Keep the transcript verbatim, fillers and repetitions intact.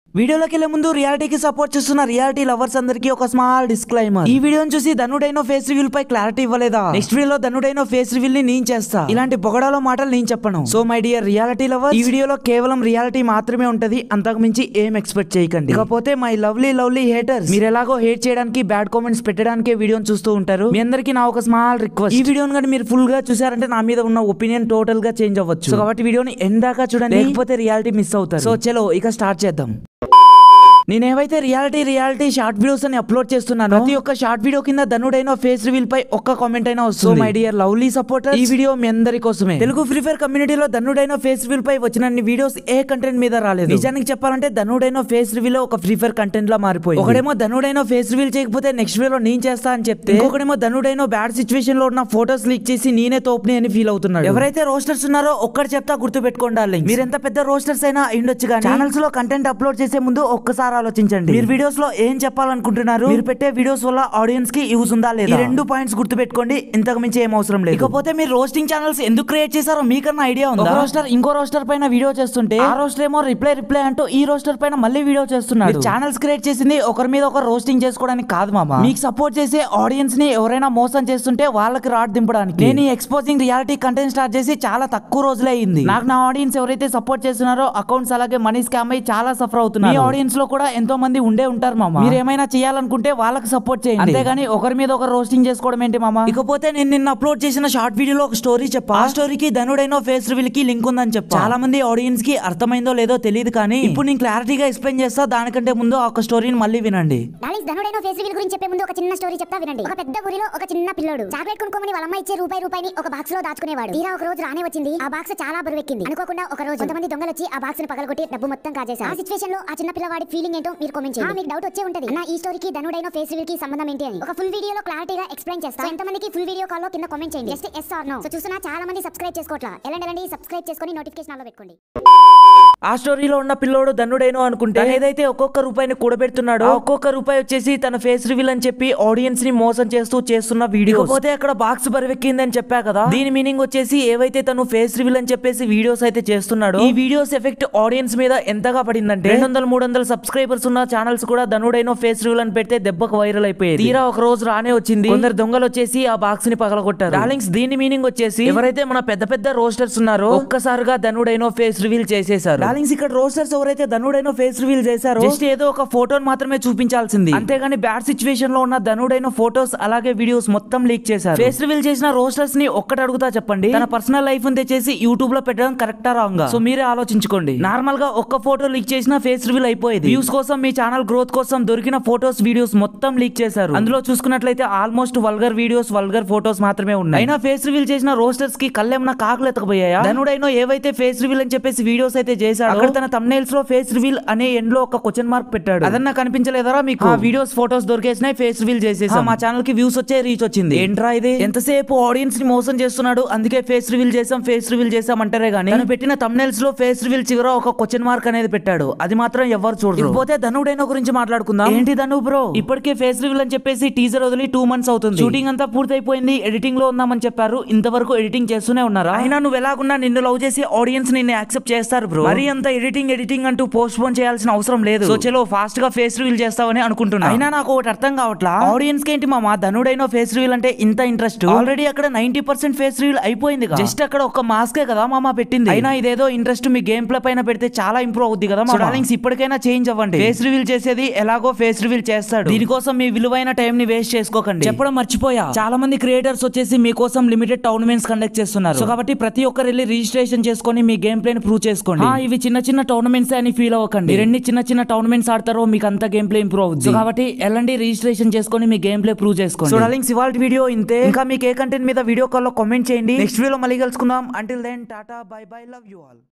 వీడియోలోకి వెళ్లే ముందు రియాలిటీకి సపోర్ట్ చేస్తున్న రియాలిటీ లవర్స్ అందరికీ ఒక స్మాల్ డిస్క్లైమర్. ఈ వీడియోని చూసి ధనుడైనో ఫేస్ రివీల్ పై క్లారిటీ ఇవ్వలేదా? నెక్స్ట్ వీడియోలో ధనుడైనో ఫేస్ రివీల్ ని నేను చేస్తా. ఇలాంటి పొగడాలో మాటలు నేను చెప్పను. So my dear reality lovers, ఈ వీడియోలో కేవలం రియాలిటీ మాత్రమే ఉంటది, అంతకు మించి ఏం ఎక్స్పెక్ట్ చేయకండి. ఇకపోతే మై లవ్లీ లవ్లీ హేటర్స్, మీరు ఎలాగో హేట్ చేయడానికి బ్యాడ్ కామెంట్స్ పెట్టడానికి వీడియోని చూస్తూ ఉంటారు. మీ అందరికీ నా ఒక స్మాల్ రిక్వెస్ట్, ఈ వీడియోని కానీ మీరు ఫుల్ గా చూసారంటే నా మీద ఉన్న ఒపీనియన్ టోటల్ గా చేంజ్ అవ్వచ్చు. సో కాబట్టి వీడియోని ఎందాకా చూడండి, లేకపోతే రియాలిటీ మిస్ అవుతారు. సో చలో ఇక స్టార్ట్ చేద్దాం. నేనేవైతే రియాలిటీ రియాలిటీ షార్ట్ వీడియోస్ అని అప్లోడ్ చేస్తున్నాను, ప్రతి ఒక్క షార్ట్ వీడియో కింద ధనుడైనో ఫేస్ రివీల్ పై ఒక్క కామెంట్ అయినా వస్తుంది. మై డియర్ లవ్లీ సపోర్టర్, ఈ వీడియో మీ అందరి కోసమే. తెలుగు ఫ్రీ ఫైర్ కమ్యూనిటీలో ధనుడైనో ఫేస్ రివీల్ పై వచ్చిన వీడియోస్ ఏ కంటెంట్ మీద రాలేదు. నిజానికి చెప్పాలంటే ధనుడైనో ఫేస్ రివీల్ ఒక ఫ్రీ ఫైర్ కంటెంట్ లా మారిపోయింది. ఒకడేమో ధనుడైనో ఫేస్ రివీల్ చేయకపోతే నెక్స్ట్ వీడియోలో నేను చేస్తా అని చెప్తే, ఇంకొకడేమో ధనుడైనో బ్యాడ్ సిచువేషన్ లో ఉన్న ఫోటోస్ లీక్ చేసి నేనే తోపుని అని ఫీల్ అవుతున్నాడు. ఎవరైతే రోస్టర్స్ ఉన్నారో ఒక్కటి చెప్తా గుర్తు పెట్టుకోండి. మీరు ఎంత పెద్ద రోస్టర్స్ అయినా అయ్యుండొచ్చు, కానీ ఛానల్స్ లో కంటెంట్ అప్లోడ్ చేసే ముందు ఒక్కసారి ఆలోచించండి. మీరు వీడియోస్ లో ఏం చెప్పాలనుకుంటున్నారు, మీరు పెట్టే వీడియోస్ వల్ల ఆడియన్స్ కి యూజ్ ఉందా లేదా, ఈ రెండు పాయింట్స్ గుర్తు పెట్టుకోండి. ఇంతకు మించి ఏం అవసరం లేదు. ఇకపోతే మీరు రోస్టింగ్ ఛానల్స్ ఎందుకు క్రియేట్ చేశారో మీకన్నా ఐడియా ఉందా? రోస్టర్ ఇంకో రోస్టర్ పైన వీడియో చేస్తుంటే ఆ రోస్టర్ ఏమో రిప్లై రిప్లై అంటూ ఈ రోస్టర్ పైన మళ్ళీ వీడియో చేస్తున్నాడు. ఛానల్స్ క్రియేట్ చేసింది ఒకరి మీద ఒకరు రోస్టింగ్ చేసుకోవడానికి కాదు మామ, మీకు సపోర్ట్ చేసే ఆడియన్స్ ని ఎవరైనా మోసం చేస్తుంటే వాళ్ళకి రాడ్ దింపడానికి. నేను ఈ ఎక్స్పోజింగ్ రియాలిటీ కంటెంట్ స్టార్ట్ చేసి చాలా తక్కువ రోజులే అయింది. నాకు నా ఆడియన్స్ ఎవరైతే సపోర్ట్ చేస్తున్నారో అకౌంట్స్ అలాగే మనీ స్కామ్ అయ్యి చాలా సఫర్ అవుతున్నారు. మీ ఆడియన్స్ లో కూడా ఎంతో మంది ఉండే ఉంటారు మామ. మీరు ఏమైనా చేయాలనుకుంటే వాళ్ళకి సపోర్ట్ చేయండి, అంతేగాని ఒకరి మీద ఒకరు రోస్టింగ్ చేసుకోవడం ఏంటి మామ. ఇకపోతే నేను నిన్న అప్లోడ్ చేసిన షార్ట్ వీడియోలో ఒక స్టోరీ చెప్పా. ఆ స్టోరీకి ధనుడైనో ఫేస్ రివీల్ కి లింక్ ఉందని చెప్పా. చాలా మంది ఆడియన్స్ కి అర్థమైందో లేదో తెలియదు, కానీ ఇప్పుడు నేను క్లారిటీగా ఎక్స్ప్లెయిన్ చేస్తా. దానికంటే ముందు ఒక స్టోరీని మళ్ళీ వినండి. ధనుడైనో ఫేస్ రివీల్ గురించి చెప్పే ముందు ఒక చిన్న స్టోరీ చెప్తా వినండి. ఒక పెద్ద ఊరిలో ఒక చిన్న పిల్లోడు చాక్లెట్ కొనుక్కోమని వాళ్ళ అమ్మ ఇచ్చే రూపాయి రూపాయిని ఒక బాక్స్ లో దాచుకునేవాడు. తీరా ఒక రోజు రానే వచ్చింది, ఆ బాక్స్ చాలా బరువెక్కింది. అనుకోకుండా ఒక రోజు కొంతమంది దొంగలు వచ్చి ఆ బాక్స్ ని పగలగొట్టి డబ్బు మొత్తం కాజేశారు. ఆ సిచువేషన్ లో ఆ చిన్న పిల్లవాడి ఫీలింగ్ ఏంటో మీరు కామెంట్ చేయండి. మీకు డౌట్ వచ్చే ఉంటది, అన్న ఈ స్టోరీకి ధనుడైనో ఫేస్ రివీల్ కి సంబంధం ఏంటి అని. ఒక ఫుల్ వీడియోలో క్లారిటీగా ఎక్స్ప్లెయిన్ చేస్తా. ఎంత మందికి ఫుల్ వీడియో కాల్ లో కింద కామెంట్ చేయండి, just yes or no. So చూస్తున్నా చాలా మంది సబ్స్క్రైబ్ చేసుకోవట్లా, ఎలాంటి ఎలాంటి సబ్స్క్రైబ్ చేసుకొని నోటిఫికేషన్ ఆన్ లో పెట్టుకోండి. ఆ స్టోరీలో ఉన్న పిల్లోడు ధనుడైనో అనుకుంటే ఏదైతే ఒక్కొక్క రూపాయిని కూడబెడుతున్నాడో ఒక్కొక్క రూపాయి వచ్చేసి తన ఫేస్ రివీల్ అని చెప్పి ఆడియన్స్ ని మోసం చేస్తూ చేస్తున్న వీడియో. పోతే అక్కడ బాక్స్ బరువెక్కింది అని చెప్పా కదా, దీని మీనింగ్ వచ్చేసి ఏవైతే తను ఫేస్ రివీల్ అని చెప్పేసి వీడియోస్ అయితే చేస్తున్నాడో ఈ వీడియోస్ ఎఫెక్ట్ ఆడియన్స్ మీద ఎంతగా పడిందంటే రెండు వందల మూడు వందల సబ్స్క్రైబర్స్ ఉన్న ఛానల్స్ కూడా ధనుడైనో ఫేస్ రివీల్ అని పెడితే దెబ్బకు వైరల్ అయిపోయింది. తీరా ఒక రోజు రానే వచ్చింది, కొందరు దొంగలు వచ్చేసి ఆ బాక్స్ ని పగలగొట్టారు. డార్లింగ్స్, దీని మీనింగ్ వచ్చేసి ఎవరైతే మన పెద్ద పెద్ద రోస్టర్స్ ఉన్నారో ఒక్కసారిగా ధనుడైనో ఫేస్ రివీల్ చేసేసారు. డార్లింగ్స్, ఇక్కడ రోస్టర్స్ ఎవరైతే ధనుడైనో ఫేస్ రివీల్ చేశారో జస్ట్ ఏదో ఒక ఫోటోని మాత్రమే చూపించాల్సింది, అంతేగాని బ్యాడ్ సిచువేషన్ లో ఉన్న ధనుడైనో ఫోటోస్ అలాగే వీడియోస్ మొత్తం లీక్ చేశారు. ఫేస్ రివీల్ చేసిన రోస్టర్స్ ని ఒక్కటి అడుగుతా చెప్పండి, తన పర్సనల్ లైఫ్ తెచ్చేసి యూట్యూబ్ లో పెట్టడం కరెక్టా రాంగా? సో మీరే ఆలోచించుకోండి. నార్మల్ గా ఒక్క ఫోటో లీక్ చేసిన ఫేస్ రివీల్ అయిపోయింది. వ్యూస్ కోసం, మీ ఛానల్ గ్రోత్ కోసం దొరికిన ఫోటోస్ వీడియోస్ మొత్తం లీక్ చేశారు. అందులో చూసుకున్నట్లయితే almost vulgar videos vulgar photos మాత్రమే ఉన్నాయి. అయినా ఫేస్ రివీల్ చేసిన రోస్టర్స్ కి కళ్ళేమన్నా కాకులు ఎత్తకపోయాయా? ధనుడైనో ఏవైతే ఫేస్ రివీల్ అని చెప్పేసి వీడియోస్ అయితే చేశాడో అక్కడ తన thumbnails లో ఫేస్ రివీల్ అనే ఎండ్ లో ఒక క్వశ్చన్ మార్క్ పెట్టాడు. అదన్నా కనిపించలేదరా మీకు? ఆ వీడియోస్ ఫోటోస్ దొరికేసినాయి, ఫేస్ రివీల్ చేసేసాం, మా ఛానల్ కి వ్యూస్ వచ్చే రీచ్ వచ్చింది. ఏంట్రా ఇది? ఎంతసేపు ఆడియన్స్ ని మోసం చేస్తున్నాడు, అందుకే ఫేస్ రివీల్ చేసాం ఫేస్ రివీల్ చేసాం అంటారే గానీ తను పెట్టిన thumbnails లో ఫేస్ రివీల్ చివర ఒక క్వశ్చన్ మార్క్ అనేది పెట్టాడు. అది మాత్రం ఎవరు చూడరు. పోతే ధనుడైనో గురించి మాట్లాడుకుందాం. ఏంటి ధను బ్రో, ఇప్పటికే ఫేస్ రివీల్ అని చెప్పేసి టీజర్ వదిలి టూ మంత్స్ అవుతుంది. షూటింగ్ అంతా పూర్తయిపోయింది, ఎడిటింగ్ లో ఉందామని చెప్పారు. ఇంతవరకు ఎడిటింగ్ చేస్తూనే ఉన్నారా? అయినా నువ్వు ఎలాగున్నా నిన్ను లవ్ చేసి ఆడియన్స్ నిన్ను యాక్సెప్ట్ చేస్తారు బ్రో. మరి అంత ఎడిటింగ్ ఎడిటింగ్ అంటూ పోస్ట్ పోన్ చేయాల్సిన అవసరం లేదు. సో చలో ఫాస్ట్ గా ఫేస్ రివీల్ చేస్తావని అనుకుంటున్నా. అయినా నాకు ఒకటి అర్థం కావట్లా, ఆడియన్స్ కి ఏంటి మామ ధనుడైనో ఫేస్ రివీల్ అంటే ఇంత ఇంట్రెస్ట్? ఆల్రెడీ అక్కడ నైన్టీ పర్సెంట్ ఫేస్ రివీల్ అయిపోయింది, జస్ట్ అక్కడ ఒక మాస్కే కదా మామ పెట్టింది. అయినా ఇదేదో ఇంట్రెస్ట్ మీ గేమ్ ప్లే పైన పెడితే చాలా ఇంప్రూవ్ అవుద్ది కదా మా డార్లింగ్స్. ఇప్పటికైనా చేంజ్ అవ్వండి. ఫేస్ రివీల్ చేసేది ఎలాగో ఫేస్ రివీల్ చేస్తాడు, దీనికోసం మీ విలువైన టైం ని వేస్ట్ చేసుకోకండి. చెప్పడం మర్చిపోయా, చాలా మంది క్రియేటర్స్ వచ్చేసి మీకోసం లిమిటెడ్ టోర్నమెంట్స్ కండక్ట్ చేస్తున్నారు. సో కాబట్టి ప్రతి ఒక్కరు వెళ్ళి రిజిస్ట్రేషన్ చేసుకొని మీ గేమ్ ప్లే ని ప్రూవ్ చేసుకోండి. ఇవి చిన్న చిన్న టోర్నమెంట్స్ అని ఫీల్ అవ్వకండి. రెండు చిన్న చిన్న టోర్నమెంట్స్ ఆడతారో మీకు అంత గేమ్ ప్లే ఇంప్రూవ్ అవుతుంది. సో కాబట్టి వెళ్ళండి రిజిస్ట్రేషన్ చేసుకొని మీ గేమ్ ప్లే ప్రూవ్ చేసుకోండి. సో డార్లింగ్స్, ఇవాళ వీడియో ఇంతే. ఇంకా మీకు ఏ కంటెంట్ మీద వీడియో కాల్ లో కామెంట్ చేయండి. నెక్స్ట్ వీడియోలో మళ్ళీ కలుసుకుందాం. Until then tata bye bye, love you all.